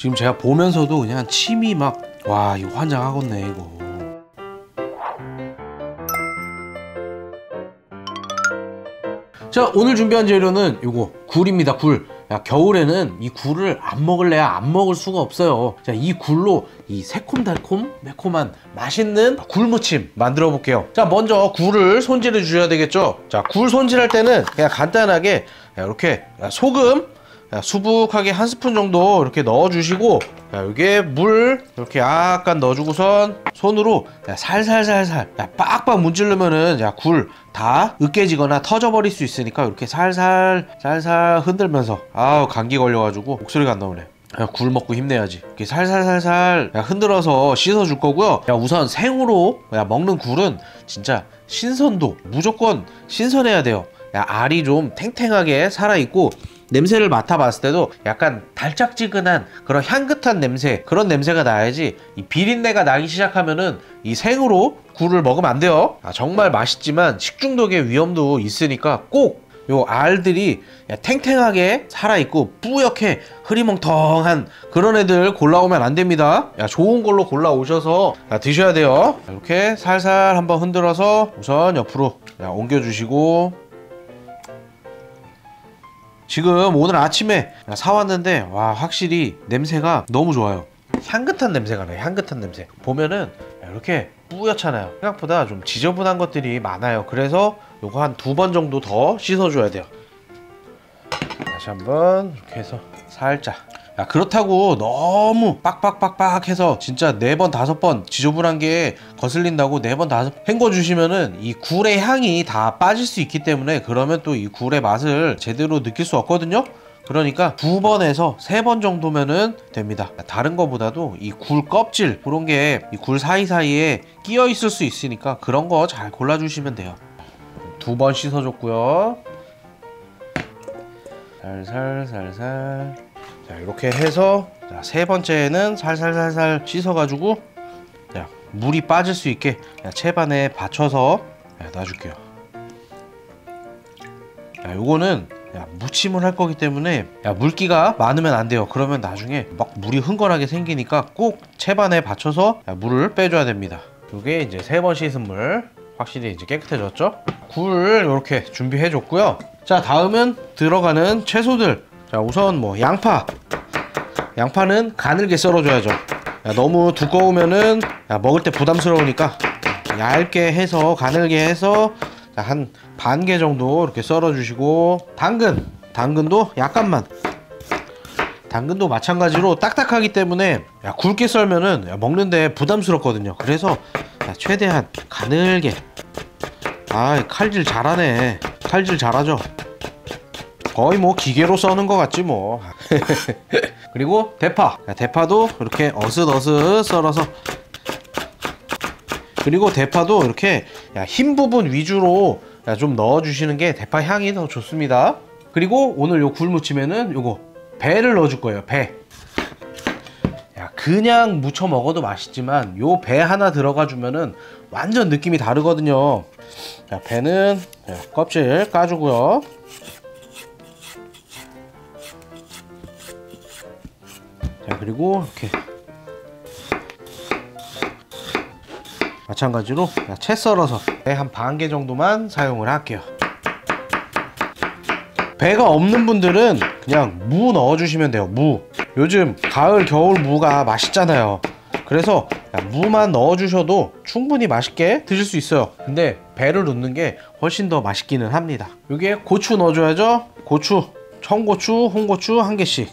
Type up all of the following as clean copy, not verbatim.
지금 제가 보면서도 그냥 침이 막, 와, 이거 환장하겠네 이거. 자, 오늘 준비한 재료는 요거 굴입니다. 굴. 야, 겨울에는 이 굴을 안 먹을래야 안 먹을 수가 없어요. 자, 이 굴로 이 새콤달콤 매콤한 맛있는 굴무침 만들어 볼게요. 자, 먼저 굴을 손질해 주셔야 되겠죠. 자, 굴 손질할 때는 그냥 간단하게 이렇게 소금 수북하게 한 스푼 정도 이렇게 넣어 주시고, 여기에 물 이렇게 약간 넣어주고선 손으로 살살살살 빡빡 문지르면은 굴 다 으깨지거나 터져버릴 수 있으니까 이렇게 살살 흔들면서, 아우 감기 걸려가지고 목소리가 안 나오네. 굴 먹고 힘내야지. 이렇게 살살살살 흔들어서 씻어 줄 거고요. 우선 생으로 먹는 굴은 진짜 신선도 무조건 신선해야 돼요. 알이 좀 탱탱하게 살아있고, 냄새를 맡아봤을 때도 약간 달짝지근한 그런 향긋한 냄새, 그런 냄새가 나야지, 이 비린내가 나기 시작하면은 이 생으로 굴을 먹으면 안 돼요. 정말 맛있지만 식중독의 위험도 있으니까 꼭 요 알들이 탱탱하게 살아있고 뿌옇게 흐리멍텅한 그런 애들 골라오면 안 됩니다. 좋은 걸로 골라오셔서 드셔야 돼요. 이렇게 살살 한번 흔들어서 우선 옆으로 옮겨주시고, 지금 오늘 아침에 사왔는데 와, 확실히 냄새가 너무 좋아요. 향긋한 냄새가 나요. 향긋한 냄새. 보면은 이렇게 뿌옇잖아요. 생각보다 좀 지저분한 것들이 많아요. 그래서 요거 한 2번 정도 더 씻어줘야 돼요. 다시 한번 이렇게 해서 살짝. 그렇다고 너무 빡빡빡빡 해서 진짜 4번 5번 지저분한 게 거슬린다고 4번 5번 헹궈주시면은 이 굴의 향이 다 빠질 수 있기 때문에, 그러면 또 이 굴의 맛을 제대로 느낄 수 없거든요. 그러니까 2번에서 3번 정도면은 됩니다. 다른 거보다도 이 굴 껍질 그런 게 이 굴 사이사이에 끼어 있을 수 있으니까 그런 거 잘 골라주시면 돼요. 2번 씻어줬고요. 살살살살. 자, 이렇게 해서 세 번째는 살살살살 씻어가지고 물이 빠질 수 있게 채반에 받쳐서 놔줄게요. 요거는 무침을 할 거기 때문에 물기가 많으면 안 돼요. 그러면 나중에 막 물이 흥건하게 생기니까 꼭 채반에 받쳐서 물을 빼줘야 됩니다. 요게 이제 3번 씻은 물, 확실히 이제 깨끗해졌죠? 굴 이렇게 준비해 줬고요. 자, 다음은 들어가는 채소들. 자, 우선 뭐 양파는 가늘게 썰어줘야죠. 너무 두꺼우면은 먹을 때 부담스러우니까 얇게 해서 가늘게 해서 한 반 개 정도 이렇게 썰어주시고, 당근도 약간만. 당근도 마찬가지로 딱딱하기 때문에 굵게 썰면은 먹는데 부담스럽거든요. 그래서 최대한 가늘게. 칼질 잘하네. 칼질 잘하죠. 거의 뭐 기계로 써는 것 같지 뭐. 그리고 대파도 이렇게 어슷어슷 썰어서, 그리고 대파도 이렇게 흰 부분 위주로 좀 넣어주시는 게 대파 향이 더 좋습니다. 그리고 오늘 요 굴무침에는 요거 배를 넣어줄 거예요. 배. 그냥 무쳐 먹어도 맛있지만 요 배 하나 들어가 주면은 완전 느낌이 다르거든요. 배는 껍질 까주고요. 그리고 이렇게 마찬가지로 채 썰어서 한 반 개 정도만 사용을 할게요. 배가 없는 분들은 그냥 무 넣어주시면 돼요. 무. 요즘 가을 겨울 무가 맛있잖아요. 그래서 무만 넣어주셔도 충분히 맛있게 드실 수 있어요. 근데 배를 넣는 게 훨씬 더 맛있기는 합니다. 여기에 고추 넣어줘야죠. 고추, 청고추, 홍고추 1개씩.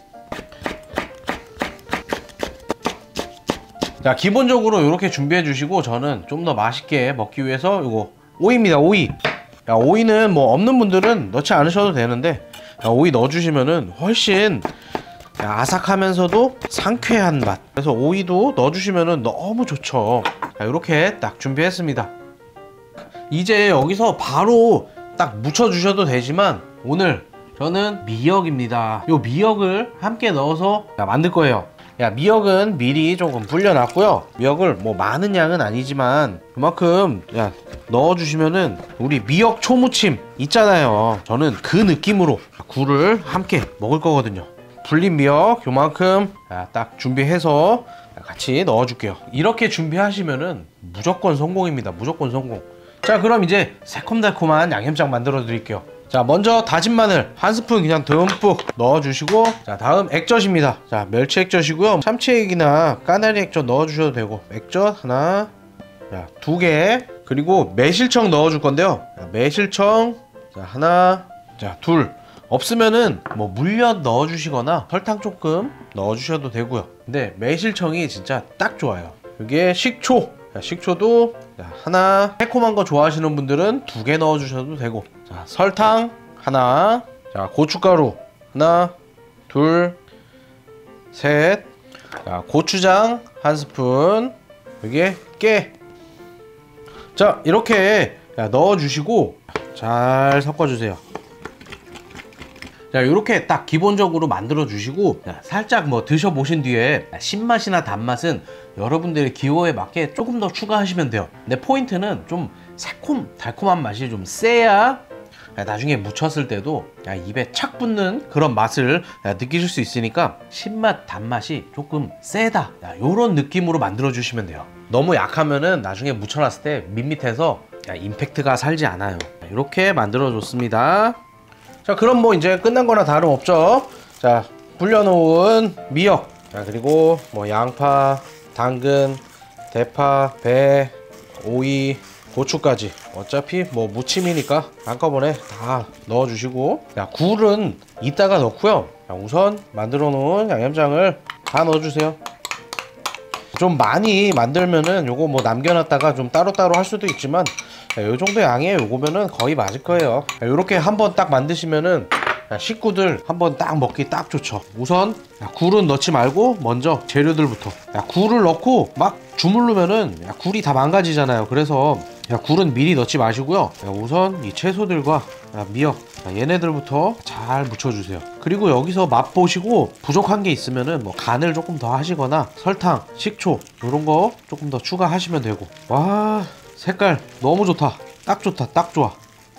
자, 기본적으로 이렇게 준비해 주시고, 저는 좀 더 맛있게 먹기 위해서 이거 오이입니다. 오이. 오이는 뭐 없는 분들은 넣지 않으셔도 되는데, 오이 넣어주시면은 훨씬 아삭하면서도 상쾌한 맛. 그래서 오이도 넣어주시면은 너무 좋죠. 이렇게 딱 준비했습니다. 이제 여기서 바로 딱 묻혀주셔도 되지만, 오늘 저는 미역입니다. 요 미역을 함께 넣어서 만들 거예요. 미역은 미리 조금 불려놨고요. 미역을 뭐 많은 양은 아니지만 그만큼 넣어주시면은 우리 미역 초무침 있잖아요. 저는 그 느낌으로 굴을 함께 먹을 거거든요. 불린 미역 요만큼 딱 준비해서 같이 넣어줄게요. 이렇게 준비하시면은 무조건 성공입니다. 무조건 성공. 자, 그럼 이제 새콤달콤한 양념장 만들어 드릴게요. 자, 먼저 다진 마늘 한 스푼 그냥 듬뿍 넣어주시고, 자, 다음 액젓입니다. 자, 멸치 액젓이고요. 참치액이나 까나리 액젓 넣어주셔도 되고, 액젓 하나, 자, 2개, 그리고 매실청 넣어줄 건데요. 자, 매실청, 자, 하나, 자, 둘. 없으면은 뭐 물엿 넣어주시거나 설탕 조금 넣어주셔도 되고요. 근데 매실청이 진짜 딱 좋아요. 여기에 식초, 자, 식초도 하나, 새콤한 거 좋아하시는 분들은 2개 넣어주셔도 되고, 자, 설탕 하나, 자, 고춧가루 하나, 둘, 셋, 자, 고추장 한 스푼, 여기에 깨. 자, 이렇게 넣어주시고 잘 섞어주세요. 자, 이렇게 딱 기본적으로 만들어 주시고, 살짝 뭐 드셔보신 뒤에 신맛이나 단맛은 여러분들의 기호에 맞게 조금 더 추가하시면 돼요. 근데 포인트는 좀 새콤 달콤한 맛이 좀 세야 나중에 무쳤을 때도 입에 착 붙는 그런 맛을 느끼실 수 있으니까 신맛 단맛이 조금 세다, 요런 느낌으로 만들어 주시면 돼요. 너무 약하면은 나중에 무쳐놨을 때 밋밋해서 임팩트가 살지 않아요. 이렇게 만들어 줬습니다. 자, 그럼 뭐 이제 끝난 거나 다름없죠. 자, 불려놓은 미역, 자, 그리고 뭐 양파, 당근, 대파, 배, 오이, 고추까지 어차피 뭐 무침이니까 한꺼번에 다 넣어주시고, 자, 굴은 이따가 넣고요. 자, 우선 만들어 놓은 양념장을 다 넣어주세요. 좀 많이 만들면은 요거 뭐 남겨놨다가 좀 따로따로 할 수도 있지만, 요 정도 양에 요거면은 거의 맞을 거예요. 요렇게 한번 딱 만드시면은 식구들 한번 딱 먹기 딱 좋죠. 우선 굴은 넣지 말고 먼저 재료들부터, 굴을 넣고 막 주물르면은 굴이 다 망가지잖아요. 그래서 굴은 미리 넣지 마시고요. 우선 이 채소들과 미역, 얘네들부터 잘 무쳐주세요. 그리고 여기서 맛보시고 부족한 게 있으면은 뭐 간을 조금 더 하시거나 설탕, 식초 이런 거 조금 더 추가하시면 되고. 와, 색깔 너무 좋다. 딱 좋다. 딱 좋아.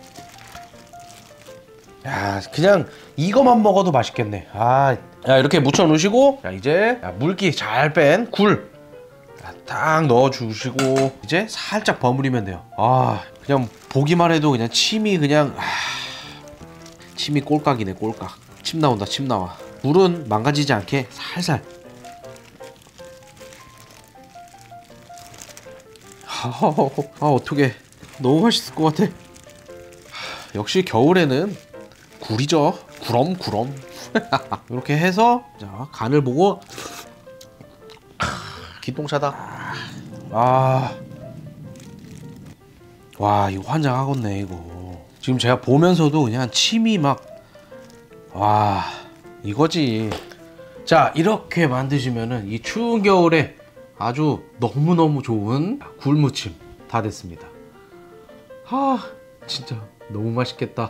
야, 그냥 이거만 먹어도 맛있겠네. 야, 이렇게 무쳐 놓으시고, 자, 이제 물기 잘 뺀 굴 딱 넣어주시고 이제 살짝 버무리면 돼요. 그냥 보기만 해도 그냥 침이 그냥 침이 꼴깍이네. 꼴깍. 침 나온다. 침 나와. 굴은 망가지지 않게 살살. 어떡해. 너무 맛있을 것 같아. 역시 겨울에는 굴이죠. 구럼. 이렇게 해서, 자, 간을 보고, 기똥차다. 와, 이거 환장하겠네 이거. 지금 제가 보면서도 그냥 침이 막, 와, 이거지. 자, 이렇게 만드시면은 이 추운 겨울에 아주 너무너무 좋은 굴무침 다 됐습니다. 진짜 너무 맛있겠다.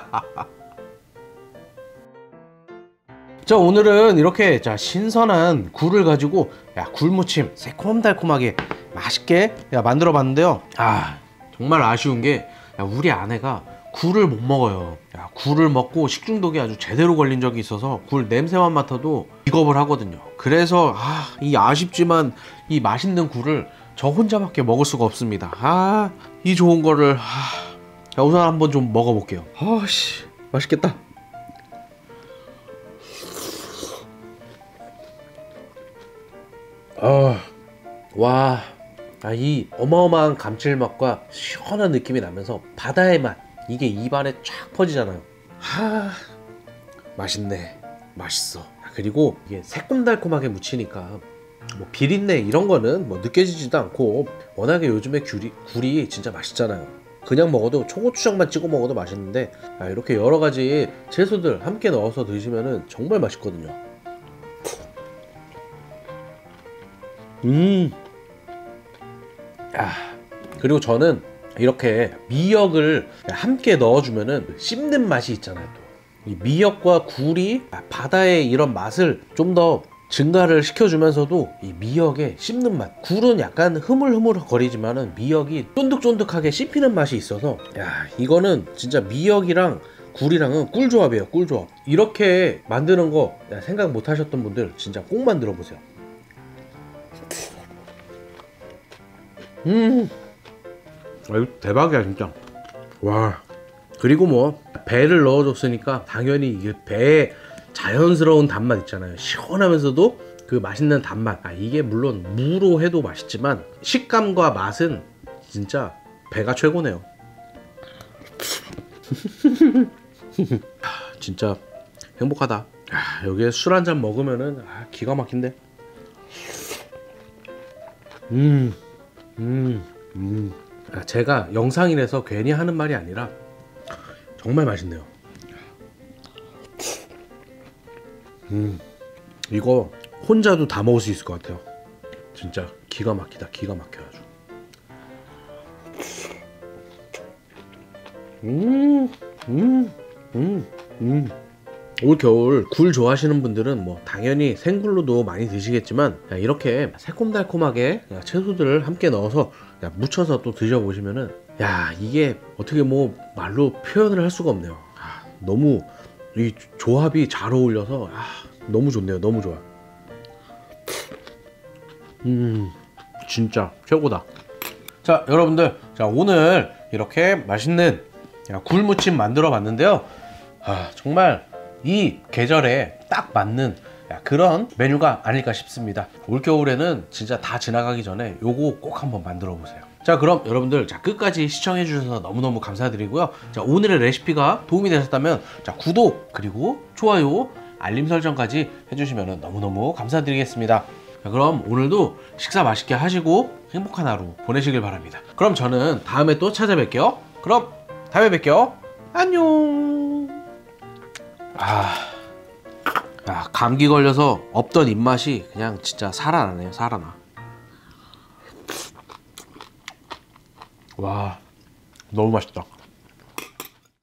자, 오늘은 이렇게 신선한 굴을 가지고 굴무침 새콤달콤하게 맛있게 만들어 봤는데요. 정말 아쉬운 게 우리 아내가 굴을 못 먹어요. 굴을 먹고 식중독이 아주 제대로 걸린 적이 있어서 굴 냄새만 맡아도 기겁을 하거든요. 그래서 이 아쉽지만 이 맛있는 굴을 저 혼자밖에 먹을 수가 없습니다. 이 좋은 거를. 자, 우선 한번 좀 먹어볼게요. 맛있겠다. 와, 이 어마어마한 감칠맛과 시원한 느낌이 나면서 바다의 맛, 이게 입안에 쫙 퍼지잖아요. 맛있네. 맛있어. 그리고 이게 새콤달콤하게 무치니까 뭐 비린내 이런 거는 뭐 느껴지지도 않고, 워낙에 요즘에 굴이 진짜 맛있잖아요. 그냥 먹어도 초고추장만 찍어 먹어도 맛있는데, 이렇게 여러 가지 채소들 함께 넣어서 드시면은 정말 맛있거든요. 그리고 저는 이렇게 미역을 함께 넣어주면은 씹는 맛이 있잖아요. 또 이 미역과 굴이 바다의 이런 맛을 좀 더 증가를 시켜주면서도 이 미역의 씹는 맛, 굴은 약간 흐물흐물 거리지만은 미역이 쫀득쫀득하게 씹히는 맛이 있어서, 이거는 진짜 미역이랑 굴이랑은 꿀조합이에요. 꿀조합. 이렇게 만드는 거 생각 못 하셨던 분들 진짜 꼭 만들어 보세요. 이거 대박이야 진짜. 와. 그리고 뭐 배를 넣어줬으니까 당연히 이게 배에 자연스러운 단맛 있잖아요. 시원하면서도 그 맛있는 단맛. 이게 물론 무로 해도 맛있지만 식감과 맛은 진짜 배가 최고네요. 진짜 행복하다. 여기에 술 한잔 먹으면은 기가 막힌데. 제가 영상이라서 괜히 하는 말이 아니라 정말 맛있네요. 이거 혼자도 다 먹을 수 있을 것 같아요. 진짜 기가 막히다. 기가 막혀요 아주. 올 겨울 굴 좋아하시는 분들은 뭐 당연히 생굴로도 많이 드시겠지만 이렇게 새콤달콤하게 채소들을 함께 넣어서 무쳐서 또 드셔보시면은 이게 어떻게 뭐 말로 표현을 할 수가 없네요. 너무 이 조합이 잘 어울려서 너무 좋네요. 너무 좋아. 진짜 최고다. 자 여러분들, 자 오늘 이렇게 맛있는 굴무침 만들어 봤는데요. 정말 이 계절에 딱 맞는 그런 메뉴가 아닐까 싶습니다. 올겨울에는 진짜 다 지나가기 전에 요거 꼭 한번 만들어 보세요. 자 그럼 여러분들, 자 끝까지 시청해 주셔서 너무너무 감사드리고요. 자 오늘의 레시피가 도움이 되셨다면 자 구독 그리고 좋아요 알림 설정까지 해주시면 너무너무 감사드리겠습니다. 자, 그럼 오늘도 식사 맛있게 하시고 행복한 하루 보내시길 바랍니다. 그럼 저는 다음에 또 찾아뵐게요. 그럼 다음에 뵐게요. 안녕. 감기 걸려서 없던 입맛이 그냥 진짜 살아나네요. 살아나. 와, 너무 맛있다.